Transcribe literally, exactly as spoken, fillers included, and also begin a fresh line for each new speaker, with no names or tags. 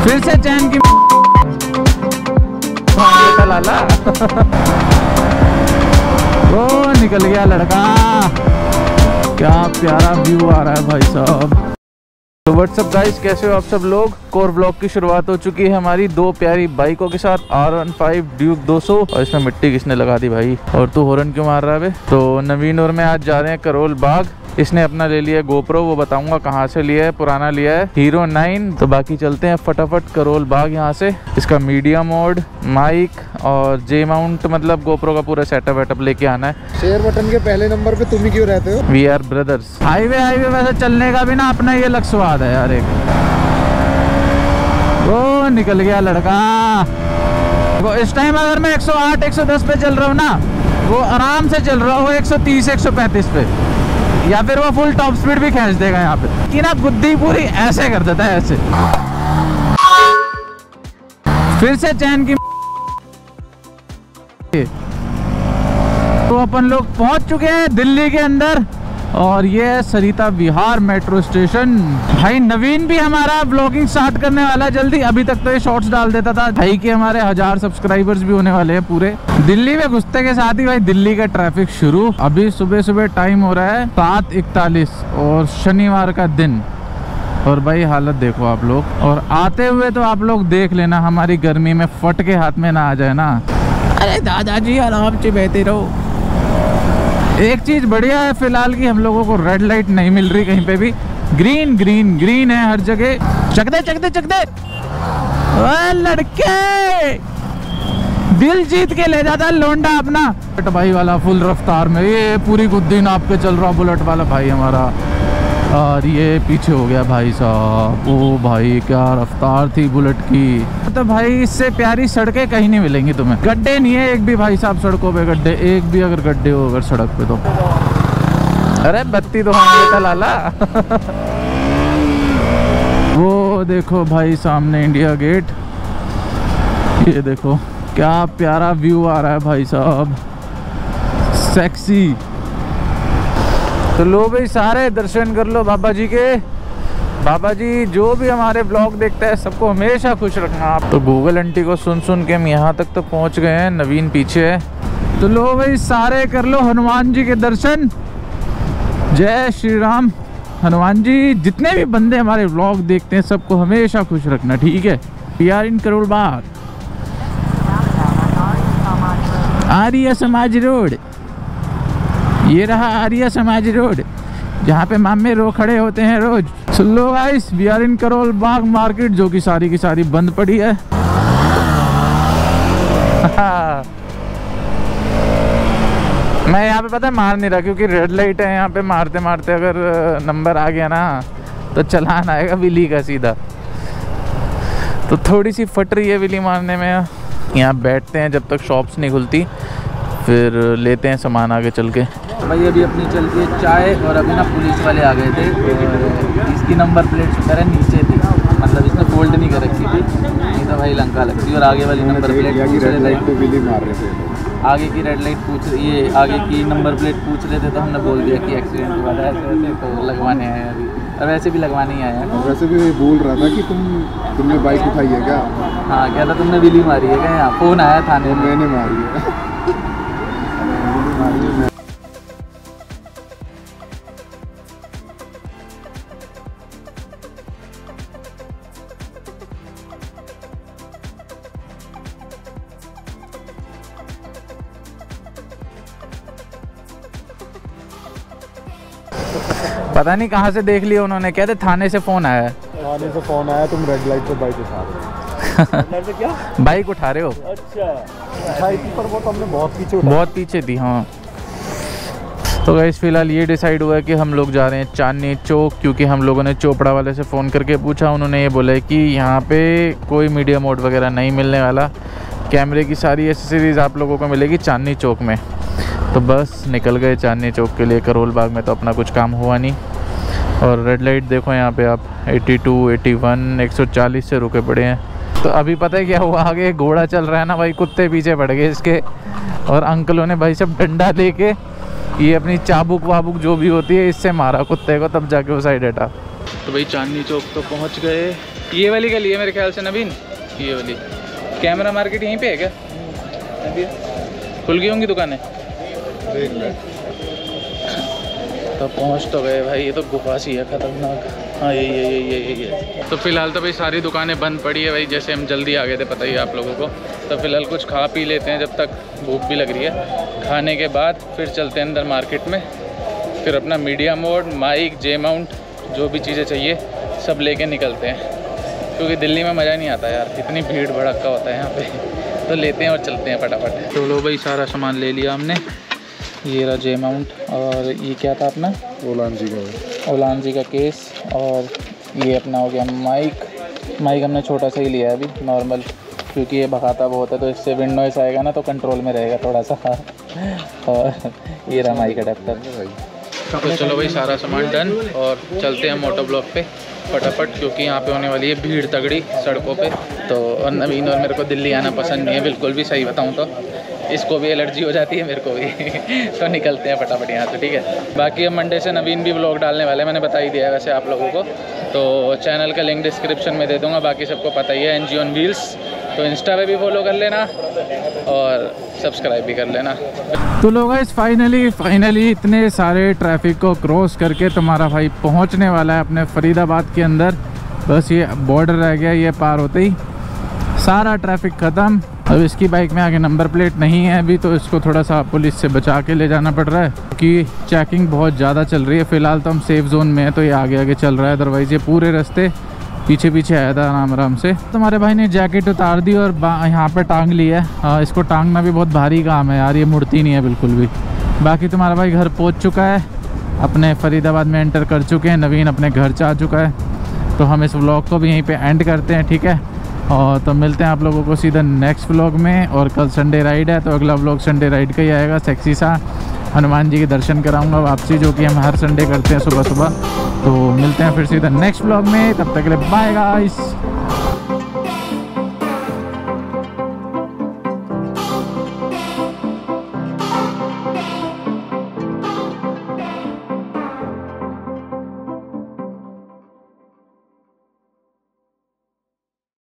फिर से चैन की लाला वो निकल गया लड़का। क्या प्यारा व्यू आ रहा है भाई साहब। तो व्हाट्सअप गाइस, कैसे हो आप सब लोग। कोर ब्लॉग की शुरुआत हो चुकी है हमारी दो प्यारी बाइकों के साथ, आर वन फाइव ड्यूक दो सौ। और इसमें मिट्टी किसने लगा दी भाई, और तू हॉर्न क्यों मार रहा है बे। तो नवीन और मैं आज जा रहे हैं करोल बाग। इसने अपना ले लिया गोप्रो, वो बताऊंगा कहाँ से लिया है। पुराना लिया है हीरो नाइन। तो बाकी चलते हैं फटाफट करोल बाग यहाँ से। इसका मीडिया मोड, माइक और जे माउंट, मतलब गोप्रो का पूरा सेटअप वेटअप लेके आना है।
शेयर बटन के पहले नंबर पे तुम ही क्यों रहते हो।
We are brothers. Highway highway वैसे चलने का भी ना अपना ये अलग स्वाद है यार। एक वो निकल गया लड़का। वो इस टाइम अगर मैं एक सौ आठ एक सौ दस पे चल रहा हूँ ना, वो आराम से चल रहा हूँ एक सौ तीस एक सौ पैंतीस पे, या फिर वो फुल टॉप स्पीड भी खींच देगा यहाँ पे कि ना बुद्धि पूरी ऐसे कर देता है ऐसे। फिर से चैन की। तो अपन लोग पहुंच चुके हैं दिल्ली के अंदर, और ये है सरिता विहार मेट्रो स्टेशन। भाई नवीन भी हमारा ब्लॉगिंग स्टार्ट करने वाला है जल्दी। अभी तक तो ये शॉर्ट्स डाल देता था। भाई के हमारे हजार सब्सक्राइबर्स भी होने वाले हैं पूरे। दिल्ली में घुसते के साथ ही भाई दिल्ली का ट्रैफिक शुरू। अभी सुबह सुबह टाइम हो रहा है सात इकतालीस और शनिवार का दिन। और भाई हालत देखो आप लोग। और आते हुए तो आप लोग देख लेना हमारी गर्मी में फट के हाथ में ना आ जाए ना। अरे दादाजी आराम से बहते रहो। एक चीज बढ़िया है फिलहाल की हम लोगों को रेड लाइट नहीं मिल रही कहीं पे भी। ग्रीन ग्रीन ग्रीन है हर जगह। चक दे चक दे चक दे। ओए लड़के, दिल जीत के ले जाता है लोंडा अपना। बुलेट भाई वाला फुल रफ्तार में, ये पूरी गुद्दी नाप के चल रहा बुलेट वाला भाई हमारा। और ये पीछे हो गया भाई साहब। ओ भाई क्या रफ्तार थी बुलेट की। तो भाई इससे प्यारी सड़कें कहीं नहीं मिलेंगी तुम्हें। गड्ढे नहीं है एक भी भाई साहब सड़कों पे, गड्ढे एक भी अगर गड्ढे हो अगर सड़क पे तो। अरे बत्ती तो होंगे लाला। वो देखो भाई सामने इंडिया गेट। ये देखो क्या प्यारा व्यू आ रहा है भाई साहब, सेक्सी। तो लो भाई सारे दर्शन कर लो बाबा जी के। बाबा जी जो भी हमारे ब्लॉग देखता है सबको हमेशा खुश रखना आप। तो गूगल आंटी को सुन सुन के हम यहाँ तक तो पहुँच गए हैं। नवीन पीछे है। तो लो भाई सारे कर लो हनुमान जी के दर्शन। जय श्री राम। हनुमान जी जितने भी बंदे हमारे ब्लॉग देखते हैं सबको हमेशा खुश रखना, ठीक है। We are in Karol Bagh, Arya Samaj road. ये रहा आर्य समाज रोड, जहाँ पे मामे रो खड़े होते हैं रोज। सुन लो guys, we are in Karol Bagh market, जो कि सारी की सारी बंद पड़ी है। मैं यहाँ पे पता है मार नहीं रहा, क्योंकि रेड लाइट है यहाँ पे। मारते मारते अगर नंबर आ गया ना तो चलान आएगा विली का सीधा। तो थोड़ी सी फट रही है विली मारने में। यहाँ बैठते हैं जब तक शॉप्स नहीं खुलती, फिर लेते हैं सामान आगे चल के। भाई अभी अपनी चलती है चाय, और अभी ना पुलिस वाले आ गए थे। और इसकी नंबर प्लेट शुक्र है नीचे थी, मतलब इसने फोल्ड नहीं कर रखी थी, नहीं तो भाई लंका लगती। और आगे वाली नंबर प्लेट पूछ रहे थे, मार रहे थे। आगे की रेड लाइट पूछ ये आगे की नंबर प्लेट पूछ रहे थे, तो हमने बोल दिया कि एक्सीडेंट हुआ था ऐसे ऐसे, तो लगवाने आए अभी। और वैसे भी लगवाने ही आए हैं।
वैसे भी बोल रहा था कि तुम तुमने बाइक उठाई है क्या।
हाँ क्या था, तुमने विली मारी है क्या। यहाँ फ़ोन आया थाने में,
मैंने मारी है।
पता नहीं कहाँ से देख लिया उन्होंने। कहते थाने से फोन आया है।
थाने से फोन आया, तुम रेड लाइट पे बाइक उठा रहे हो। क्या
बाइक उठा रहे हो।
अच्छा उठाई थी, पर वो तो हमने बहुत पीछे उठा
बहुत पीछे थी। हाँ तो गाइस फिलहाल ये डिसाइड हुआ है कि हम लोग जा रहे हैं चांदनी चौक, क्योंकि हम लोगों ने चोपड़ा वाले से फ़ोन करके पूछा। उन्होंने ये बोला है कि यहाँ पे कोई मीडिया मोड वगैरह नहीं मिलने वाला। कैमरे की सारी एसेसरीज़ आप लोगों को मिलेगी चांदनी चौक में। तो बस निकल गए चांदनी चौक के लिए। करोल बाग में तो अपना कुछ काम हुआ नहीं। और रेड लाइट देखो यहाँ पे आप बयासी, इक्यासी, एक सौ चालीस से रुके पड़े हैं। तो अभी पता है क्या हुआ, आगे घोड़ा चल रहा है ना भाई, कुत्ते पीछे पड़ गए इसके। और अंकलों ने भाई सब डंडा लेके ये अपनी चाबुक वाबुक जो भी होती है इससे मारा कुत्ते को, तब जाके वो साइड हटा। तो भाई चांदनी चौक तो पहुंच गए। ये वाली गली है मेरे ख्याल से नवीन, ये वाली। कैमरा मार्केट यहीं पे है क्या? खुल गई होंगी दुकानें। तो पहुंच तो गए भाई। ये तो गुफा सी है खतरनाक। हाँ यही है यही है यही है। तो फिलहाल तो भाई सारी दुकानें बंद पड़ी है भाई, जैसे हम जल्दी आ गए थे, पता ही है आप लोगों को। तो फिलहाल कुछ खा पी लेते हैं जब तक भूख भी लग रही है। खाने के बाद फिर चलते हैं अंदर मार्केट में, फिर अपना media mode, mike, J mount, जो भी चीज़ें चाहिए सब लेके निकलते हैं, क्योंकि दिल्ली में मज़ा नहीं आता यार, इतनी भीड़ भड़क्का होता है यहाँ पे। तो लेते हैं और चलते हैं फटाफट। तो लो भाई सारा सामान ले लिया हमने। ये रहा जे माउंट, और ये क्या था अपना
ओलान जी का
ओलान जी का केस, और ये अपना हो गया माइक। माइक हमने छोटा सा ही लिया है अभी, नॉर्मल, क्योंकि ये भगाता बहुत है तो इससे विंड नॉइस आएगा ना, तो कंट्रोल में रहेगा थोड़ा सा। और ये रहा माइक अडेप्टर। तो चलो भाई सारा सामान डन, और चलते हैं मोटो ब्लॉक पे फटाफट, क्योंकि यहाँ पे होने वाली है भीड़ तगड़ी सड़कों पे। तो और नवीन और मेरे को दिल्ली आना पसंद नहीं है बिल्कुल भी, सही बताऊँ तो। इसको भी एलर्जी हो जाती है, मेरे को भी। तो निकलते हैं फटाफट यहाँ से, ठीक है। बाकी अब मंडे से नवीन भी व्लॉग डालने वाले हैं, मैंने बता ही दिया है वैसे आप लोगों को। तो चैनल का लिंक डिस्क्रिप्शन में दे दूँगा, बाकी सबको पता ही है, एन जी ऑन व्हील्स। तो इंस्टा पे भी फॉलो कर लेना और सब्सक्राइब भी कर लेना। तो लोग गाइस फाइनली फाइनली इतने सारे ट्रैफिक को क्रॉस करके तुम्हारा भाई पहुंचने वाला है अपने फरीदाबाद के अंदर। बस ये बॉर्डर रह गया, ये पार होते ही सारा ट्रैफिक ख़त्म। अब इसकी बाइक में आगे नंबर प्लेट नहीं है अभी, तो इसको थोड़ा सा पुलिस से बचा के ले जाना पड़ रहा है, क्योंकि चेकिंग बहुत ज़्यादा चल रही है। फ़िलहाल तो हम सेफ जोन में है, तो ये आगे आगे चल रहा है, अदरवाइज़ ये पूरे रास्ते पीछे पीछे आया था आराम आराम से। तुम्हारे भाई ने जैकेट उतार दी और यहाँ पे टांग ली है। आ, इसको टांगना भी बहुत भारी काम है यार, ये मुड़ती नहीं है बिल्कुल भी। बाकी तुम्हारा भाई घर पहुँच चुका है, अपने फरीदाबाद में एंटर कर चुके हैं। नवीन अपने घर जा चुका है। तो हम इस व्लॉग को भी यहीं पे एंड करते हैं, ठीक है। और तो मिलते हैं आप लोगों को सीधा नेक्स्ट व्लॉग में। और कल संडे राइड है, तो अगला व्लॉग संडे राइड का ही आएगा। सेक्सी सा हनुमान जी के दर्शन कराऊंगा वापसी, जो कि हम हर संडे करते हैं सुबह सुबह। तो मिलते हैं फिर सीधा नेक्स्ट व्लॉग में, तब तक के लिए बाय गाइस।